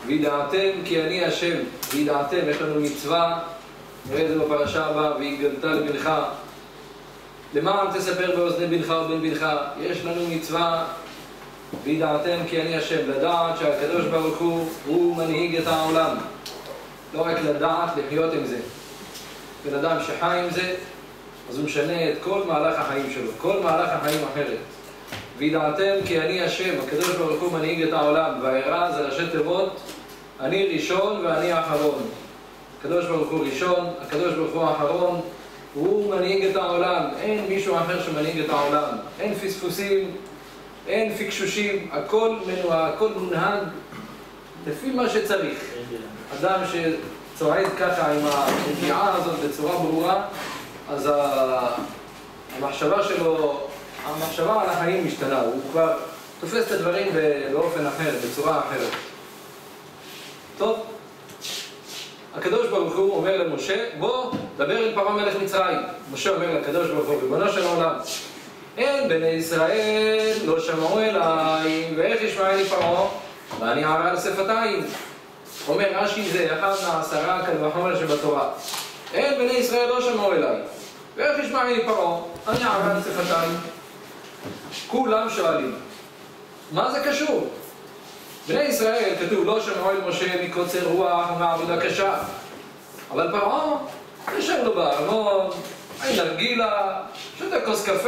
וידעתם כי אני השם. וידעתם, יש לנו מצווה, נראה את זה בפרשה הבאה, והגדת לבנך. למען תספר באוזני בנך ובן בנך. יש לנו מצווה, וידעתם כי אני השם, לדעת שהקדוש ברוך הוא מנהיג את העולם. לא רק לדעת, לחיות עם זה. בן אדם שחי עם זה, אז הוא משנה את כל מהלך החיים שלו, כל מהלך החיים אחרת. וידעתם כי אני השם, הקדוש ברוך הוא מנהיג את העולם, והיראה זה ראשי תיבות, אני ראשון ואני אחרון. הקדוש ברוך הוא ראשון, הקדוש ברוך הוא האחרון, הוא מנהיג את העולם, אין מישהו אחר שמנהיג את העולם, אין פספוסים, אין פיקשושים, הכל מונהג לפי מה שצריך. אדם שצועד ככה עם הנגיעה הזאת בצורה ברורה, אז המחשבה שלו, המחשבה על החיים משתנה, הוא כבר תופס את הדברים באופן אחר, בצורה אחרת. טוב, הקדוש ברוך הוא אומר למשה, בוא דבר אל פרעה מלך מצרים. משה אומר לקדוש ברוך הוא, ריבונו של העולם, אין בני ישראל לא שמעו אליי, ואיך ישמע לי פרעה ואני ערה על שפתיים. אומר רש"י, זה אחד מהעשרה קל וחומר שבתורה. אין בני ישראל לא שמעו אליי, ואיך ישמע לי פרעה אני ערה על שפתיים. כולם שואלים, מה זה קשור? בני ישראל, כתוב, לא שמעו אל משה מקוצר רוח ומעבודה קשה. אבל פרעה, יושב לו בארמון, אין נרגילה, שותה כוס קפה.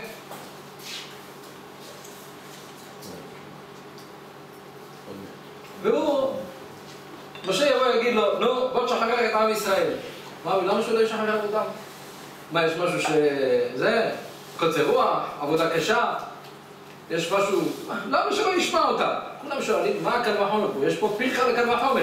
והוא, משה יבוא ויגיד לו, נו, בוא תשחרר את עם ישראל. מה, למה שהוא לא ישחרר אותם? מה, יש משהו שזה? קוצר רוח, עבודה קשה? יש משהו, למה שלא ישמע אותה? כולם שואלים, מה הקל וחומר פה? יש פה פיך לקל וחומר.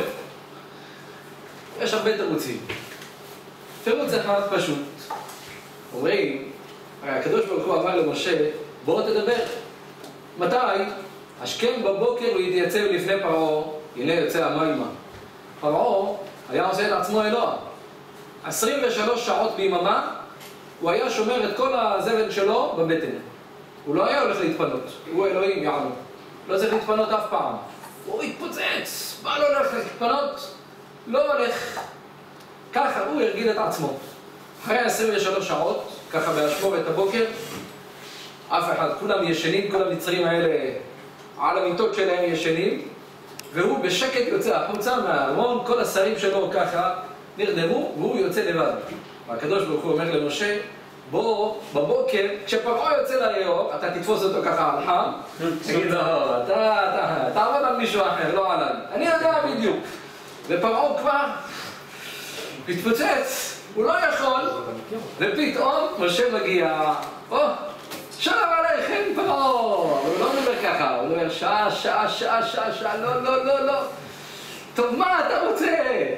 יש הרבה תירוצים. תירוץ אחד פשוט. אומרים, הרי הקדוש ברוך הוא אמר למשה, בוא תדבר. מתי? השכם בבוקר הוא יתייצב לפני פרעה, הנה יוצא המימה. פרעה היה עושה את עצמו אלוה. 23 שעות ביממה, הוא היה שומר את כל הזבל שלו בבטן. הוא לא היה הולך להתפנות, הוא אלוהים יענו. לא צריך להתפנות אף פעם. הוא התפוצץ, מה לא הולך להתפנות? לא הולך. ככה הוא הרגיל את עצמו. אחרי 23 שעות, ככה באשמורת הבוקר, אף אחד, כולם ישנים, כל המצרים האלה על המיטות שלהם ישנים, והוא בשקט יוצא החוצה מהארמון, כל השרים שלו ככה נרדמו, והוא יוצא לבד. והקדוש ברוך הוא אומר למשה, בוא, בבוקר, כשפרעה יוצא ליאור, אתה תתפוס אותו ככה על חם, תגיד לו, אתה עבוד על מישהו אחר, לא עליי. אני יודע בדיוק. ופרעה כבר מתפוצץ, הוא לא יכול, ופתאום משה מגיע, שלום עליכם פרעה, הוא לא מדבר ככה, הוא אומר שעה, לא. טוב, מה אתה רוצה?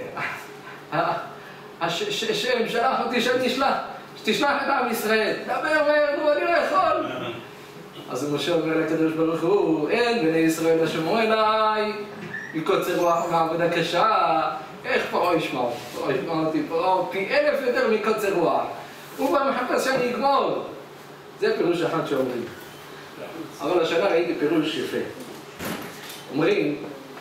השם שלח אותי שתשלח את עם ישראל. דבר מהר, נו, אני לא יכול. אז משה אומר לקדוש ברוך הוא, אין בני ישראל לא שמעו אליי, מקוצר רוח ומעבודה קשה. איך פרעה ישמע? פרעה ישמע אותי, פרעה פי 1000 יותר מקוצר רוח. הוא בא מחפש שאני אגמור. זה פירוש אחד שאומרים. אבל השנה ראיתי פירוש יפה. אומרים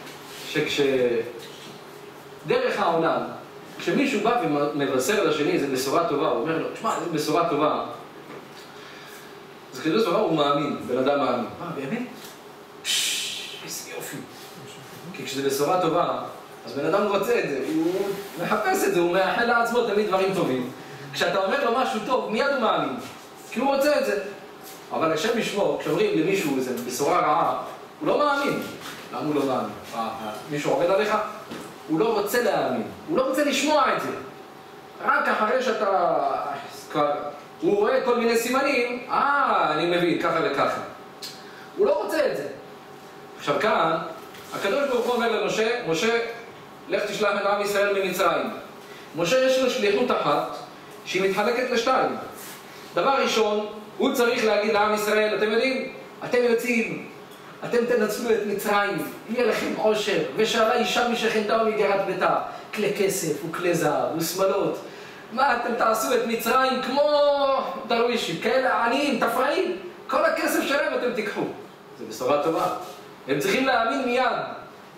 דרך העולם, כשמישהו בא ומבשר לשני, זה בשורה טובה, הוא אומר לו, תשמע, זה בשורה טובה. אז חידוש טובה הוא מאמין, בן אדם מאמין. מה, באמת? איזה יופי. כי כשזה בשורה טובה, אז בן אדם רוצה את זה, הוא מחפש את זה, הוא מאחל לעצמו תמיד דברים טובים. כשאתה אומר לו משהו טוב, מיד הוא מאמין, כי הוא רוצה את זה. אבל השם ישמור, כשאומרים למישהו איזה בשורה רעה, הוא לא מאמין. למה הוא לא מאמין? מישהו עובד עליך? הוא לא רוצה להאמין, הוא לא רוצה לשמוע את זה. רק אחרי שאתה... הוא רואה כל מיני סימנים, אני מבין, ככה וככה. הוא לא רוצה את זה. עכשיו כאן, הקדוש ברוך הוא אומר למשה, משה, לך תשלח את עם ישראל ממצרים. משה יש לו שליחות אחת, שהיא מתחלקת לשתיים. דבר ראשון, הוא צריך להגיד לעם ישראל, אתם יודעים, אתם יוצאים, אתם תנצלו את מצרים, יהיה לכם עושר, ושאלה אישה משכנתה ומגרת ביתה, כלי כסף וכלי זהב ושמלות. מה אתם תעשו את מצרים כמו דרווישים, כאלה עניים, תפרעים, כל הכסף שלהם אתם תיקחו. זה בשורה טובה. הם צריכים להאמין מיד.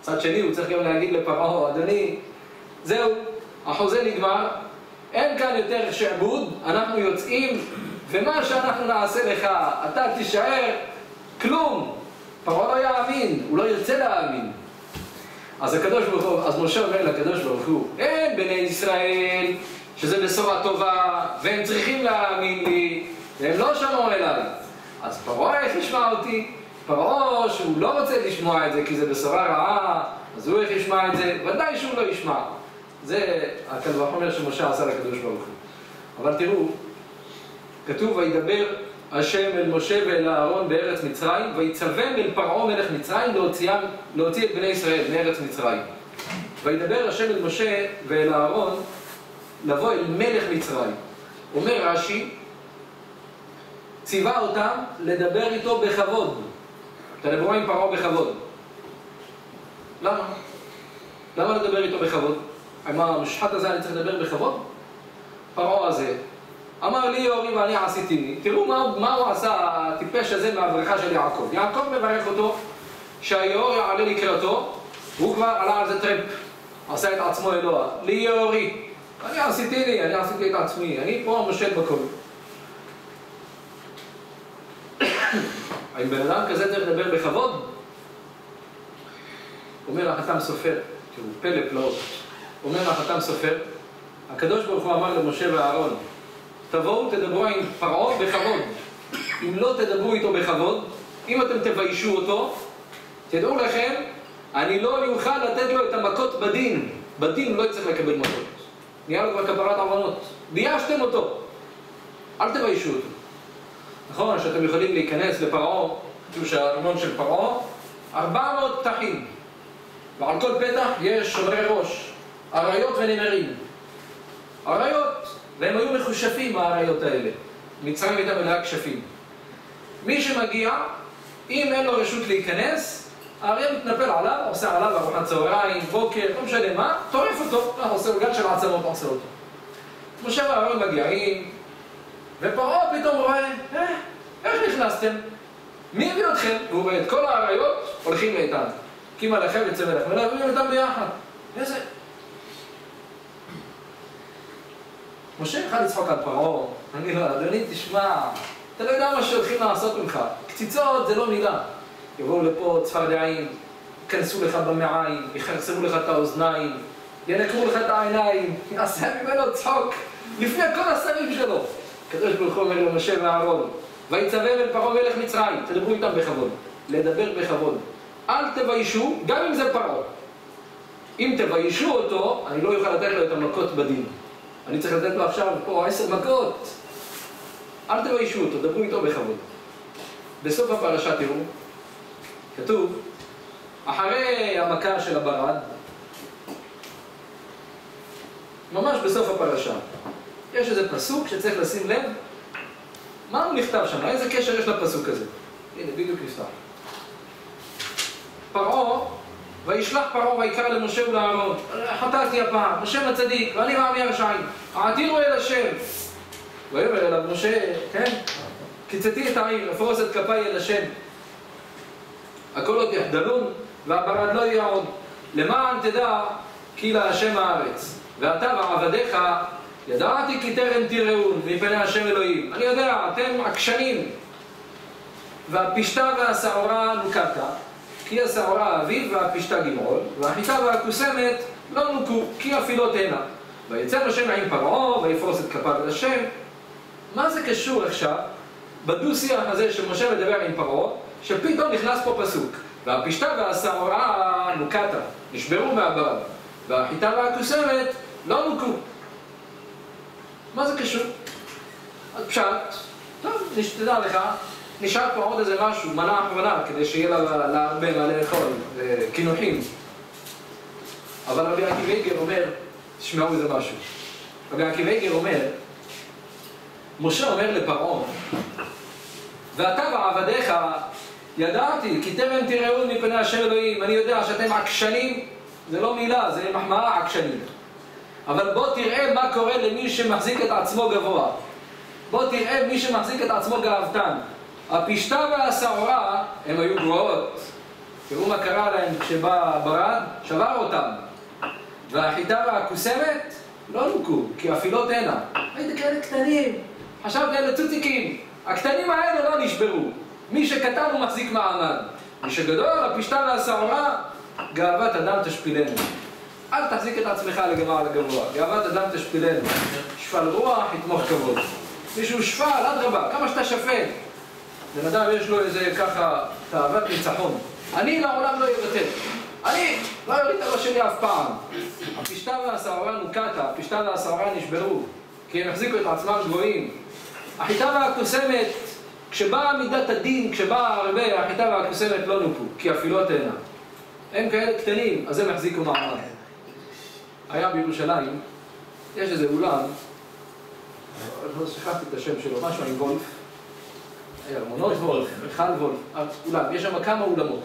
מצד שני הוא צריך גם להגיד לפרעה, אדוני, זהו, החוזה נגמר, אין כאן יותר שעבוד, אנחנו יוצאים, ומה שאנחנו נעשה לך, אתה תישאר, כלום. פרעה לא יאמין, הוא לא ירצה להאמין. אז משה אומר לקדוש ברוך הוא, אין בני ישראל שזה בשורה טובה, והם צריכים להאמין לי, והם לא שמעו אליי. אז פרעה איך ישמע אותי? פרעה שהוא לא רוצה לשמוע את זה כי זה בשורה רעה, אז הוא איך ישמע את זה? ודאי שהוא לא ישמע. זה הקל וחומר שמשה עשה לקדוש ברוך הוא. אבל תראו, כתוב וידבר השם אל משה ואל אהרון בארץ מצרים, ויצווה אל פרעה מלך מצרים להוציא את בני ישראל מארץ מצרים. וידבר השם אל משה ואל אהרון לבוא אל מלך מצרים. אומר רש"י, ציווה אותם לדבר איתו בכבוד. תדברו עם פרעה בכבוד. למה? למה לדבר איתו בכבוד? עם המשחק הזה אני צריך לדבר בכבוד? פרעה הזה אמר לי יורי ואני עשיתיני. תראו מה הוא עשה הטיפש הזה מהברכה של יעקב. יעקב מברך אותו שהיאור יעלה לקראתו, הוא כבר עלה על זה טרמפ, עשה את עצמו אלוה. לי יורי, אני עשיתיני, אני עשיתי את עצמי, אני פה מושל בכל. האם בן אדם כזה צריך לדבר בכבוד? אומר החתם סופר, תראו, פלא פלאות. אומר החתם סופר, הקדוש ברוך הוא אמר למשה ואהרון, תבואו תדברו עם פרעה בכבוד. אם לא תדברו איתו בכבוד, אם אתם תביישו אותו, תדעו לכם, אני לא יוכל לתת לו את המכות בדין. בדין הוא לא יצטרך לקבל מכות. נהיה לו כבר כפרת עוונות. ביישתם אותו. אל תביישו אותו. נכון שאתם יכולים להיכנס לפרעה, תראו שהארמון של פרעה, 400 פתחים. ועל כל פתח יש שומרי ראש, אריות ונמרים. אריות, והם היו מחושפים האריות האלה. מצרים הייתה מלאה כשפים. מי שמגיע, אם אין לו רשות להיכנס, האריה מתנפל עליו, עושה עליו ארוחת צהריים, בוקר, לא משנה מה, טורף אותו, עושה גל של עצמות, עושה אותו. משה ואהרון מגיעים, ופרעה פתאום רואה, איך נכנסתם? מי הביא אתכם? והוא רואה את כל האריות הולכים לאיתן. קימה לכם יצא מלך, ולהביאים אותם ביחד. איזה? משה אחד לצחוק על פרעה, אני לא, אדוני תשמע, אתה לא יודע מה שהולכים לעשות ממך. קציצות זה לא מילה. יבואו לפה צפרדעים, כנסו לך במעיים, יחרסמו לך את האוזניים, ינקרו לך את העיניים, יעשה ממנו צחוק לפני כל השרים שלו. הקדוש ברוך הוא אומר למשה ואהרון, ויצווה אל פרעה מלך מצרים, תדברו איתם בכבוד, לדבר בכבוד. אל תביישו, גם אם זה פרעה. אם תביישו אותו, אני לא יוכל לתת לו את המכות בדין. אני צריך לתת לו עכשיו פה 10 מכות. אל תביישו אותו, דברו איתו בכבוד. בסוף הפרשה תראו, כתוב, אחרי המכה של הברד, ממש בסוף הפרשה, יש איזה פסוק שצריך לשים לב, מה הוא נכתב שם? איזה קשר יש לפסוק הזה? הנה, בדיוק נפתח. פרעה, וישלח פרעה ויקרא למשה ולאהרון, חטאתי הפעם, השם הצדיק, ואני מעמי הרשעים, העתירו אל השם. ויאמר אליו משה, כן? קיצתי את העיר, אפרוס את כפיי אל השם. הקולות יחדלון, והברד לא יהיה עוד. למען תדע כי להשם הארץ. ואתה ועבדיך ידעתי כי טרם תראון מפני השם אלוהים. אני יודע, אתם עקשנים. והפשתה והשעורה נוקתה, כי השעורה אביב והפשתה גמרול, והחיטה והקוסמת לא נוקו, כי אפילות הנה. ויצא משה מעם פרעה, ויפרוס את כפיו אל השם. מה זה קשור עכשיו בדו-שיח הזה שמשה מדבר עם פרעה, שפתאום נכנס פה פסוק, והפשתה והשעורה נוקתה, נשברו מהברד, והחיטה והקוסמת לא נוקו. מה זה קשור? אז פשט, טוב, תדע לך, נשאר פה עוד איזה משהו, מנה אחרונה, כדי שיהיה לה הרבה מה לאכול, כינוחים. אבל רבי עקיבא איגר אומר, תשמעו איזה משהו. רבי עקיבא איגר אומר, משה אומר לפרעה, ואתה ועבדיך ידעתי, כי טרם תראון מפני השם אלוהים. אני יודע שאתם עקשנים, זה לא מילה, זה מחמאה עקשנים. אבל בוא תראה מה קורה למי שמחזיק את עצמו גבוה. בוא תראה מי שמחזיק את עצמו גאוותן. הפשתה והשעורה הם היו גבוהות, תראו מה קרה להם כשבא ברד, שבר אותם. והחיטה והקוסמת לא נוקו, כי הפילות הנה. הייתם כאלה קטנים, חשבתם כאלה צוציקים. הקטנים האלה לא נשברו. מי שקטן הוא מחזיק מעמד. מי שגדול, הפשתה והשעורה, גאוות אדם תשפילנו. אל תחזיק את עצמך לגמר לגבוה. גאוות אדם תשפילנו. שפל רוח, יתמוך כבוד. מישהו שפל, אדרבה, כמה שאתה שפל. בן אדם יש לו איזה ככה תאוות ניצחון. אני לעולם לא יוותר. אני לא יוריד את הראש שלי אף פעם. הפשתה והשעורה נוקטה, הפשתה והשעורה נשברו, כי הם החזיקו את עצמם גבוהים. החיטה והקוסמת, כשבאה מידת הדין, כשבאה הרבה, החיטה והקוסמת לא נוקו, כי הפילות הנה. הם כאלה קטנים, אז הם החזיקו מעמד. היה בירושלים, יש איזה אולם, לא שכחתי את השם שלו, משהו עם וולף. היה ארמונות וולף, מיכל וולף, אולם, יש שם כמה אולמות.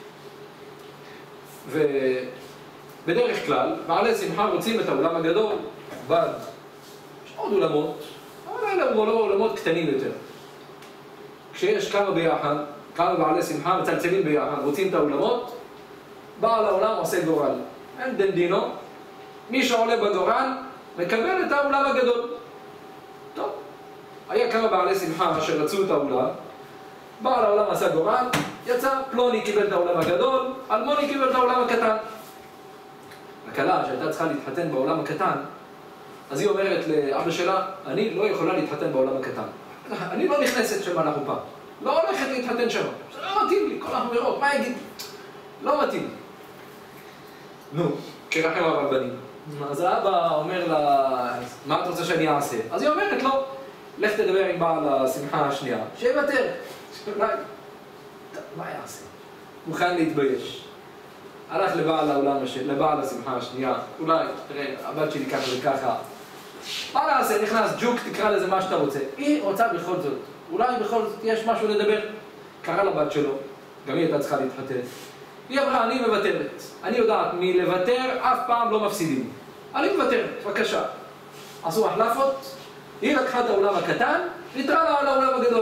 ובדרך כלל, בעלי שמחה רוצים את האולם הגדול, בד. יש עוד אולמות, אבל אלה אולמות קטנים יותר. כשיש כמה ביחד, כמה בעלי שמחה מצלצלים ביחד, רוצים את האולמות, בעל האולם עושה גורל. אין דנדינו, מי שעולה בגורל מקבל את האולם הגדול. טוב, היה כמה בעלי שמחה שרצו את האולם, בעל העולם עשה גורל, יצא, פלוני קיבל את העולם הגדול, אלמוני קיבל את העולם הקטן. הכלה שהייתה צריכה להתחתן בעולם הקטן, אז היא אומרת לאבא שלה, אני לא יכולה להתחתן בעולם הקטן. אני לא נכנסת שם אנחנו פעם. לא הולכת להתחתן שם. זה לא מתאים לי, כל החברות, מה יגיד? לא מתאים. נו, כרחם הרבנים. אז האבא אומר לה, מה את רוצה שאני אעשה? אז היא אומרת לו, לך תדבר עם בעל השמחה השנייה, שיוותר. אולי, מה יעשה? מוכן להתבייש. הלך לבעל העולם, לבעל השמחה השנייה, אולי, תראה, הבת שלי ככה וככה. מה נעשה? נכנס ג'וק, תקרא לזה מה שאתה רוצה. היא רוצה בכל זאת. אולי בכל זאת יש משהו לדבר. קרא לבת שלו, גם היא הייתה צריכה להתחתן. היא אמרה, אני מוותרת. אני יודעת, מלוותר אף פעם לא מפסידים. אני מוותרת, בבקשה. עשו החלפות, היא לקחה את העולם הקטן, ויתרה לה על העולם הגדול.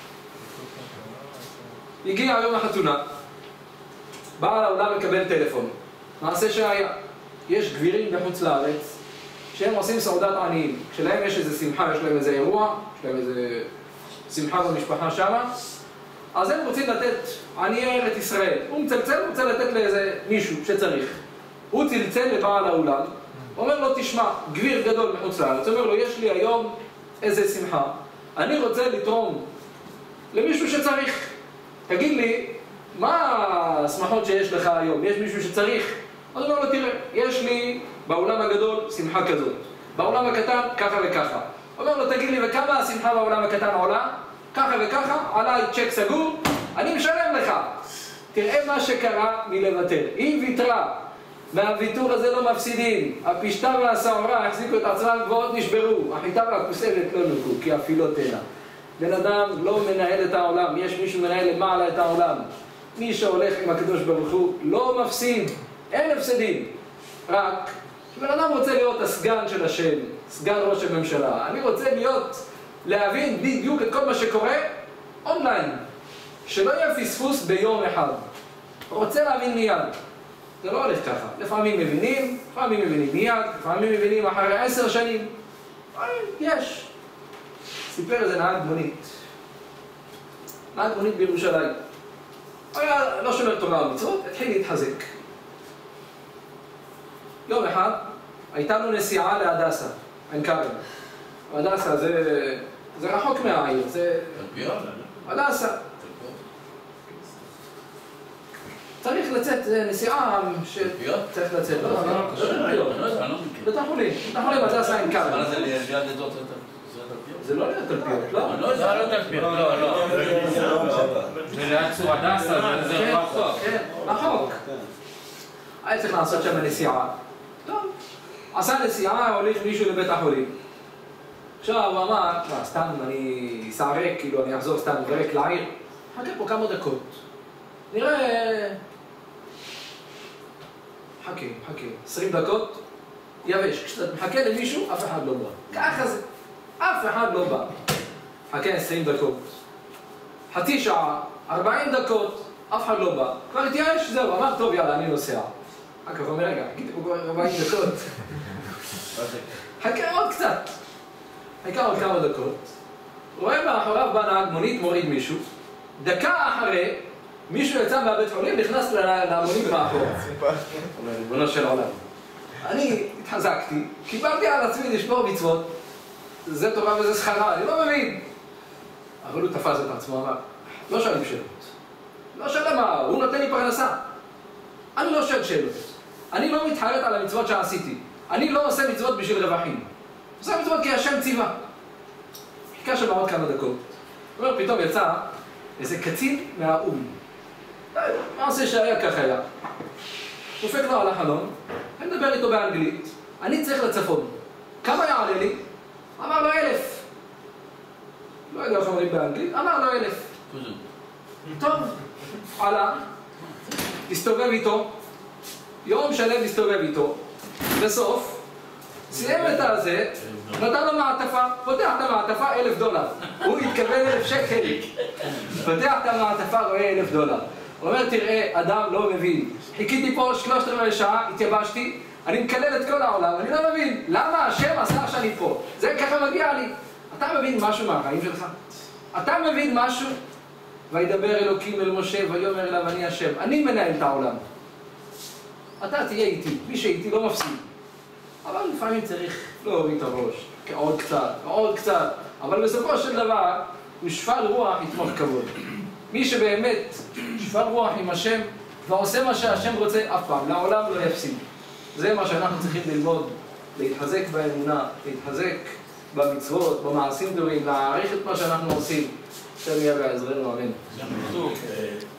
הגיע היום החתונה, בעל העולם מקבל טלפון. מעשה שהיה, יש גבירים בחוץ לארץ, שהם עושים סעודת עניים. כשלהם יש איזה שמחה, יש להם איזה אירוע, יש להם איזה שמחה במשפחה שמה, אז הם רוצים לתת עניי ארץ ישראל. הוא מצלצל, הוא רוצה לתת לאיזה מישהו שצריך. הוא צלצל לבעל האולם, אומר לו, תשמע, גביר גדול מחוץ לארץ, אומר לו, יש לי היום איזה שמחה, אני רוצה לתרום למישהו שצריך. תגיד לי, מה השמחות שיש לך היום? יש מישהו שצריך? אז הוא אומר לו, תראה, יש לי בעולם הגדול שמחה כזאת, בעולם הקטן ככה וככה. הוא אומר לו, תגיד לי, וכמה השמחה בעולם הקטן עולה? ככה וככה, עליי צ'ק סגור, אני משלם לך. תראה מה שקרה מלוותר. היא ויתרה. מהוויתור הזה לא מפסידים. הפשתה והשעורה החזיקו את עצמם גבוהות נשברו. החיטה והקוסמת לא נוקו, כי הפילות הנה. בן אדם לא מנהל את העולם, יש מישהו מנהל למעלה את העולם. מי שהולך עם הקדוש ברוך הוא לא מפסיד, אין הפסדים. רק שבן אדם רוצה להיות הסגן של השם, סגן ראש הממשלה. אני רוצה להבין בדיוק את כל מה שקורה אונליין. שלא יהיה פספוס ביום אחד. רוצה להבין מיד. זה לא הולך ככה. לפעמים מבינים, לפעמים מבינים מיד, לפעמים מבינים אחרי 10 שנים. יש. סיפר איזה נהג מונית. נהג מונית בירושלים. היה לא שומר תורה ומצוות, התחיל להתחזק. יום אחד הייתה לו נסיעה להדסה, עין כרם. הדסה זה רחוק מהעיר, זה... הדסה. צריך לצאת, זה נסיעה שצריך לצאת. לא, בית החולים, הדסה עין כרם. מה זה ליד אזור זה לא ליד תלפיות, לא? לא, לא תלפיות, לא. זה ליד צור הדסה, זה רחוק. כן, רחוק. היה צריך לעשות שם נסיעה. טוב, עשה נסיעה, הוליך מישהו לבית החולים. עכשיו הוא אמר, סתם אני אסערק, כאילו אני אחזור סתם ורק לעיר. חכה פה כמה דקות. נראה... חכה, 20 דקות, יבש. כשאתה מחכה למישהו, אף אחד לא בא. ככה זה. אף אחד לא בא. חכה 20 דקות. חצי שעה, 40 דקות, אף אחד לא בא. כבר התייאש, זהו, אמר, טוב, יאללה, אני נוסע. רק הוא אומר, רגע, חיכיתי פה כבר 40 דקות. חכה עוד קצת. חכה עוד כמה דקות. רואה מאחוריו בא נהג מונית, מוריד מישהו. דקה אחרי, מישהו יצא מהבית חולים, נכנס למונית מאחוריו. אומר, ריבונו של עולם. אני התחזקתי, קיבלתי על עצמי לשמור מצוות. זה טובה וזה שכרה, אני לא מבין. אבל הוא תפס את עצמו, אמר, לא שואלים שאלות. לא שאלה מה, הוא נותן לי פרנסה. אני לא שואל שאלות. אני לא מתחרט על המצוות שעשיתי. אני לא עושה מצוות בשביל רווחים. עושה מצוות כי השם ציווה. חיכה שם עוד כמה דקות. הוא אומר, פתאום יצא איזה קצין מהאום. מה עושה שהיה כך היה? דופק לו על החלון, אני מדבר איתו באנגלית. אני צריך לצפון. כמה יעלה לי? אמר לו 1,000. לא יודע איך אומרים באנגלית, אמר לו 1,000. טוב, עלה, הסתובב איתו, יום שלם הסתובב איתו, בסוף, סיים את הזה, נתן לו מעטפה, פותח את המעטפה, $1,000. הוא התכוון 1,000 שקל. פותח את המעטפה, רואה $1,000. הוא אומר, תראה, אדם לא מבין. חיכיתי פה 3/4 שעה, התייבשתי, אני מקלל את כל העולם, אני לא מבין. למה השם עשה שאני פה? זה ככה מגיע לי. אתה מבין משהו מהחיים שלך? אתה מבין משהו? וידבר אלוקים אל משה, ויאמר אליו אני השם. אני מנהל את העולם. אתה תהיה איתי, מי שאיתי לא מפסיד. אבל לפעמים צריך להוריד את הראש, עוד קצת, עוד קצת. אבל בסופו של דבר, הוא שפל רוח יתמוך כבוד. מי שבאמת שפל רוח עם השם, ועושה מה שהשם רוצה אף פעם, לעולם לא יפסיד. זה מה שאנחנו צריכים ללמוד, להתחזק באמונה, להתחזק במצוות, במעשים טובים, להעריך את מה שאנחנו עושים. השם יהיה בעזרנו, אמן.